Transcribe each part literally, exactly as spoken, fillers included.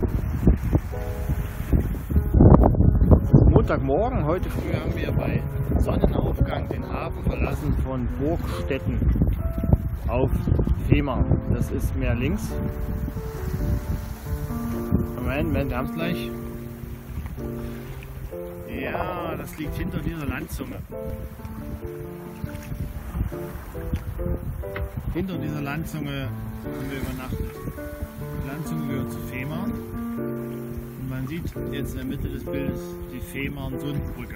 Montagmorgen, heute früh haben wir bei Sonnenaufgang den Hafen verlassen von Burgstetten auf Fehmarn. Das ist mehr links. Moment, Moment, wir haben es gleich. Ja, das liegt hinter dieser Landzunge. Hinter dieser Landzunge haben wir übernachtet. Die Landzunge gehört zu Fehmarn. Und man sieht jetzt in der Mitte des Bildes die Fehmarn-Sundbrücke.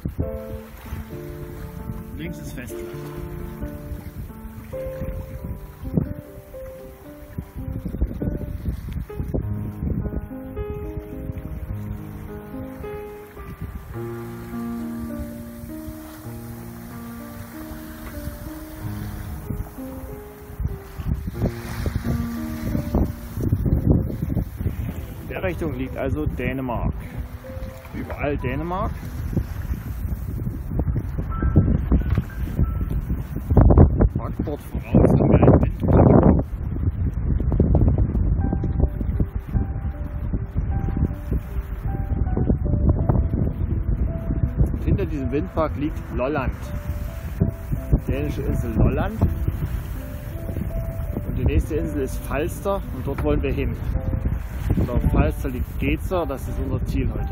Links ist Festland. In der Richtung liegt also Dänemark. Überall Dänemark. Backbord voraus haben wir einen Windpark. Und hinter diesem Windpark liegt Lolland. Die dänische Insel Lolland. Und die nächste Insel ist Falster und dort wollen wir hin. Und auf Falster liegt Gezer, das ist unser Ziel heute.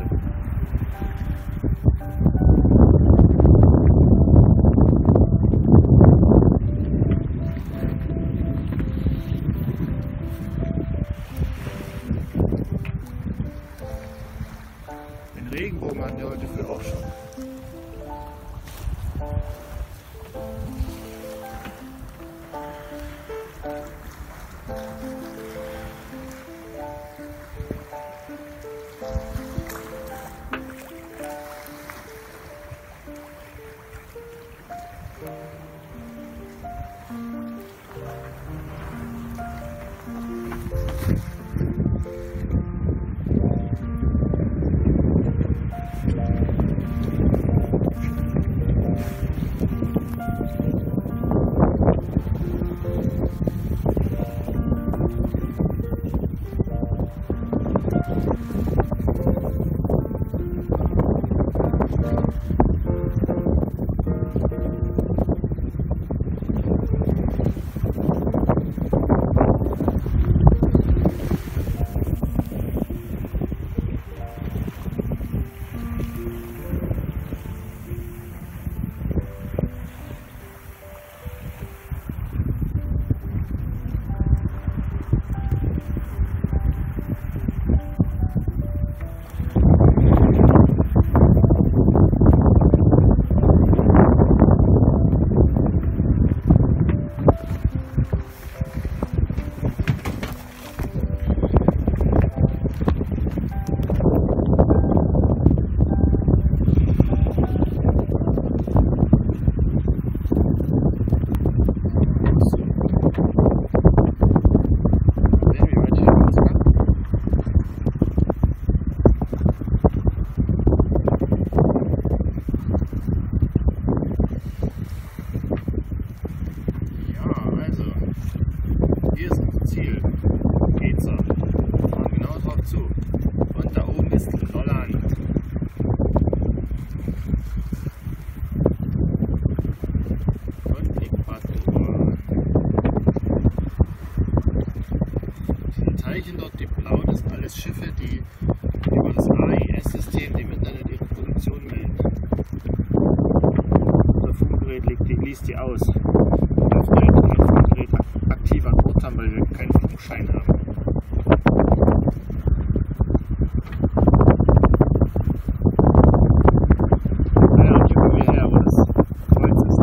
Den Regenbogen hatten wir heute früh auch schon. Dort die Blau, das sind alles Schiffe, die über das A I S-System dem Internet ihre Position melden. Unser Funkgerät legt die, liest die aus. Und das wir unser Funkgerät aktiv an Bord haben, weil wir keinen Funkschein haben. Naja, hier kommen wir her, wo das Kreuz ist.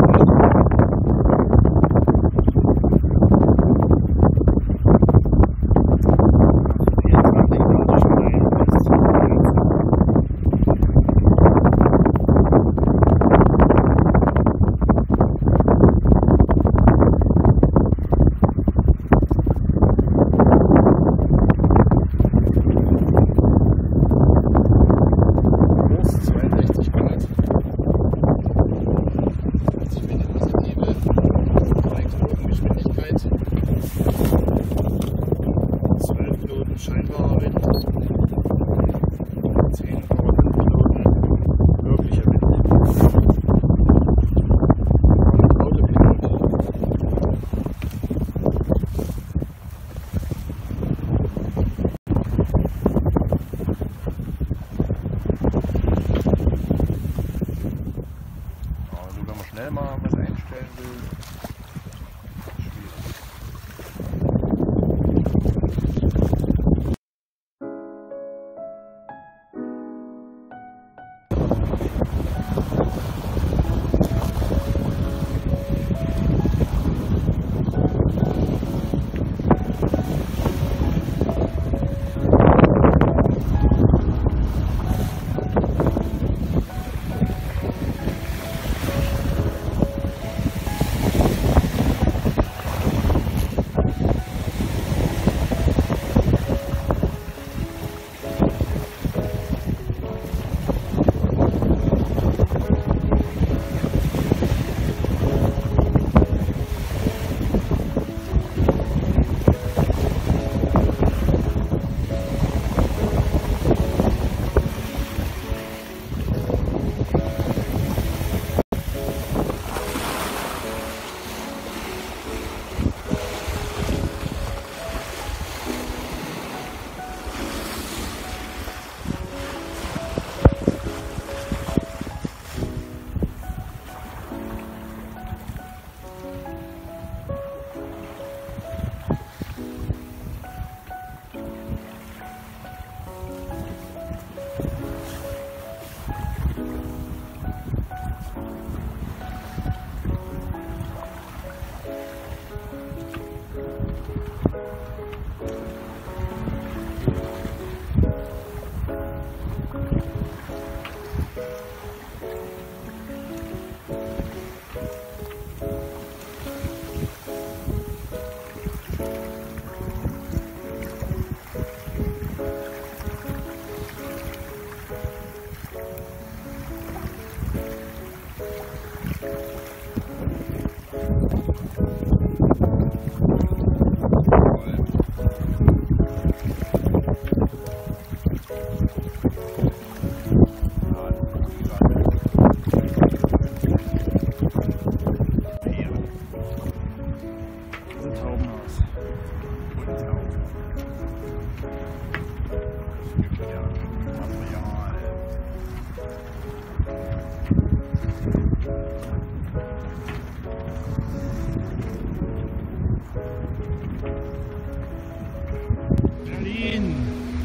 ihn!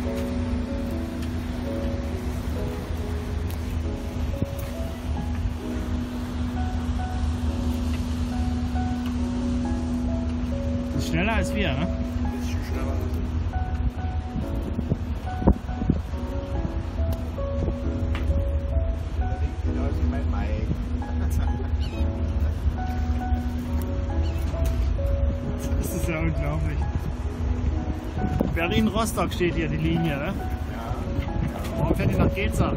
Das ist schneller als wir, ne? Ein bisschen schneller. Das ist ja unglaublich. Berlin-Rostock steht hier die Linie, ne? Ja. Warum fährt die nach Geza?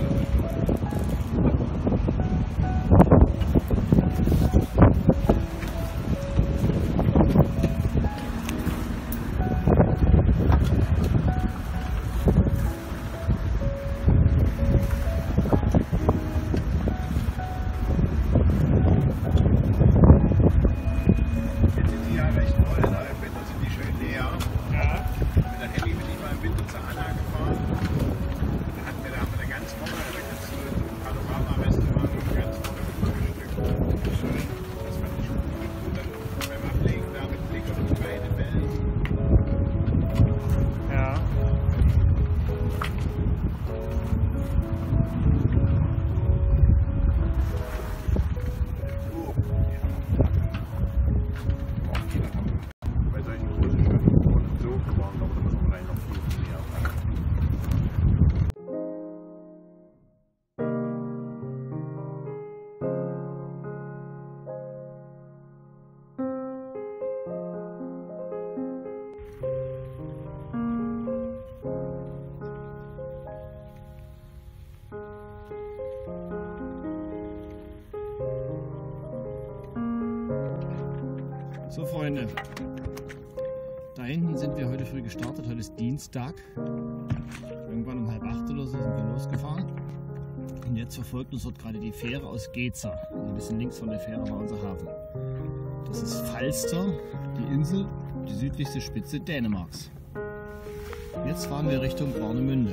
So Freunde, da hinten sind wir heute früh gestartet, heute ist Dienstag. Irgendwann um halb acht oder so sind wir losgefahren. Und jetzt verfolgt uns dort gerade die Fähre aus Geza. Also ein bisschen links von der Fähre war unser Hafen. Das ist Falster, die Insel, die südlichste Spitze Dänemarks. Jetzt fahren wir Richtung Warnemünde.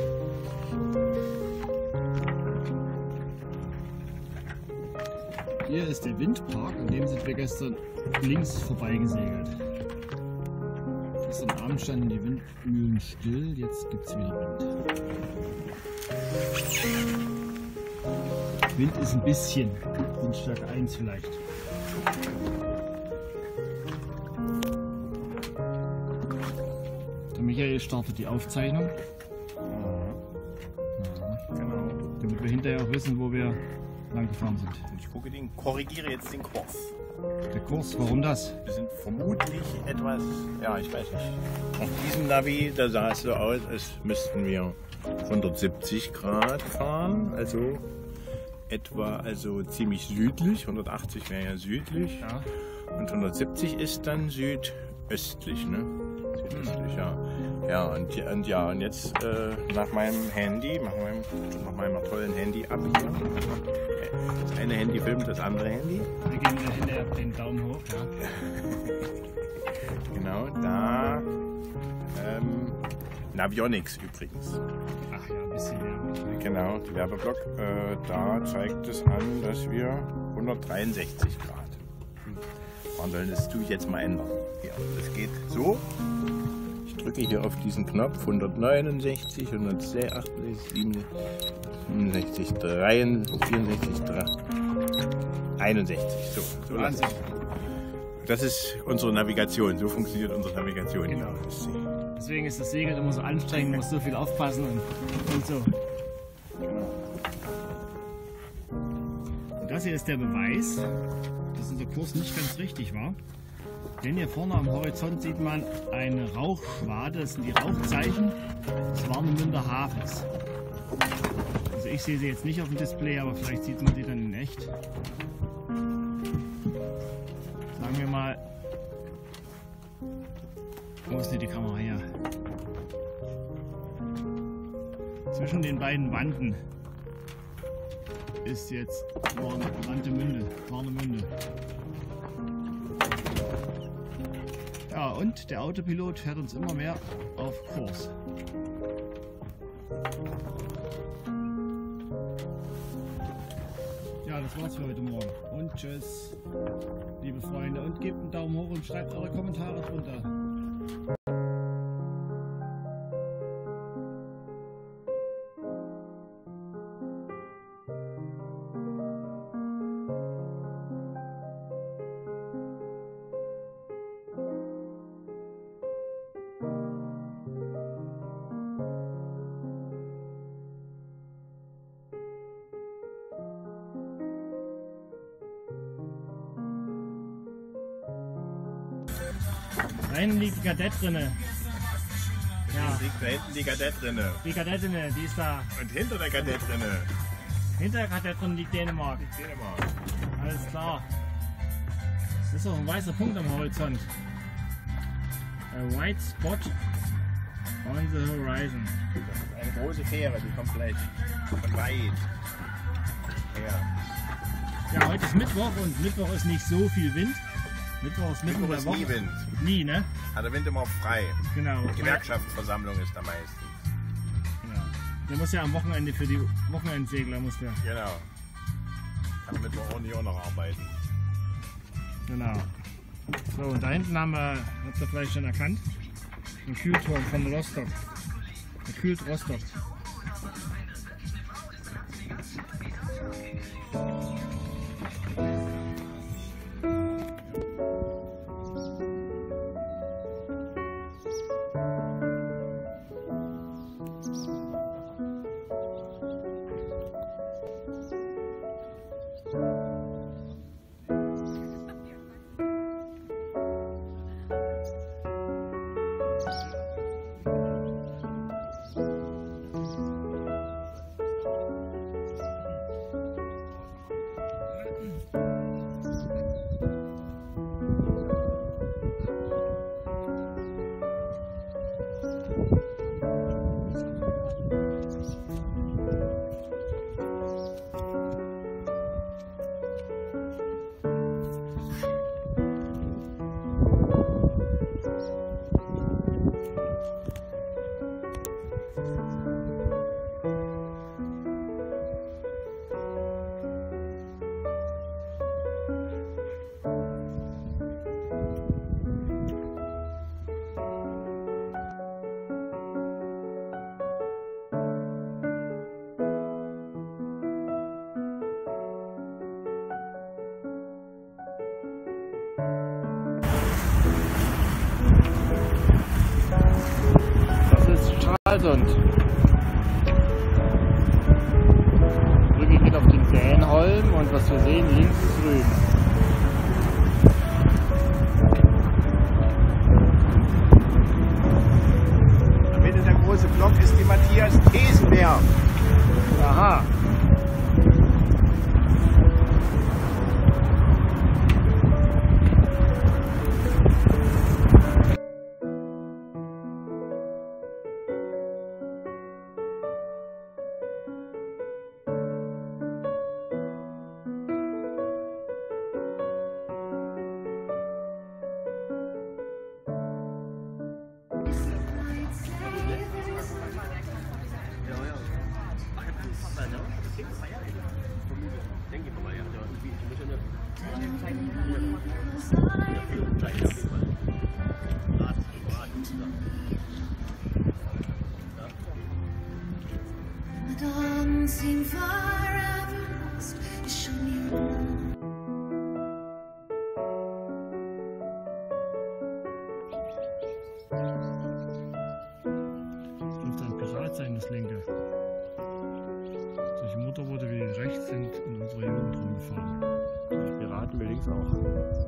Hier ist der Windpark, an dem sind wir gestern links vorbei gesegelt. Gestern Abend standen die Windmühlen still, jetzt gibt es wieder Wind. Wind ist ein bisschen, Windstärke eins vielleicht. Der Michael startet die Aufzeichnung. Ja, genau. Damit wir hinterher auch wissen, wo wir lang gefahren sind. Ich gucke den, korrigiere jetzt den Kurs. Der Kurs, warum das? Wir sind vermutlich etwas, ja ich weiß nicht. Auf diesem Navi, da sah es so aus, als müssten wir hundertsiebzig Grad fahren, also etwa also ziemlich südlich, hundertachtzig wäre ja südlich, Ja. Und hundertsiebzig ist dann südöstlich, ne? Südöstlich, ja. Ja, und, und ja, und jetzt äh, nach meinem Handy, nach meinem, nach meinem tollen Handy ab hier. Das eine Handy filmt das andere Handy. Wir geben da hinterher den Daumen hoch, ja. Genau, da ähm, Navionics übrigens. Ach ja, ein bisschen Werbung. Genau, der Werbeblock. Äh, da zeigt es an, dass wir hundertdreiundsechzig Grad. Wann soll das du jetzt mal ändern? Ja, das geht so. Ich drücke hier auf diesen Knopf hundertneunundsechzig, hundertachtundsechzig, siebenundsechzig, dreiundsechzig, vierundsechzig, einundsechzig. So, so lassen. Das ist unsere Navigation. So funktioniert unsere Navigation. Genau. Deswegen ist das Segeln immer so anstrengend, muss so viel aufpassen und, und so. Und das hier ist der Beweis, dass unser Kurs nicht ganz richtig war. Denn hier vorne am Horizont sieht man eine Rauchschwade, das sind die Rauchzeichen des Warnemünder Hafens. Also ich sehe sie jetzt nicht auf dem Display, aber vielleicht sieht man sie dann in echt. Sagen wir mal, wo ist denn die Kamera her? Zwischen den beiden Wanden ist jetzt Warnemünde. Warnemünde. Ja, und der Autopilot fährt uns immer mehr auf Kurs. Ja, das war's für heute Morgen. Und tschüss, liebe Freunde. Und gebt einen Daumen hoch und schreibt eure Kommentare drunter. hinten liegt die Kadett drinne. Ja. Liegt da hinten die Kadett drinne. Die Kadett drinne, die ist da. Und hinter der Kadett drinne. Hinter der Kadett drin liegt Dänemark. Dänemark. Alles klar. Das ist auch ein weißer Punkt am Horizont. A white spot on the horizon. Das ist eine große Fähre, die kommt gleich von weit her. Ja, heute ist Mittwoch und Mittwoch ist nicht so viel Wind. Mittwoch ist mitten in Mittwoch der ist Woche. nie Wind. Nie, ne? Hat der Wind immer frei. Genau. Gewerkschaftsversammlung ist da meistens. Genau. Der muss ja am Wochenende für die Wochenendsegler muss der. Genau. Kann Mittwoch auch nicht auch noch arbeiten. Genau. So, und da hinten haben wir, habt ihr vielleicht schon erkannt, den Kühlturm von Rostock. Der kühlt Rostock. Stralsund. Die Brücke geht auf den Dänholm und was wir sehen, links ist Rügen. In der Mitte der große Block ist die Matthias-Thesenberg. Aha. Seem forever lost. You show me wrong. Das dürfte ein Pirat sein, das linke. Solche Motorboote wie rechts sind in unserer Jugend rumgefahren. Piraten will links auch.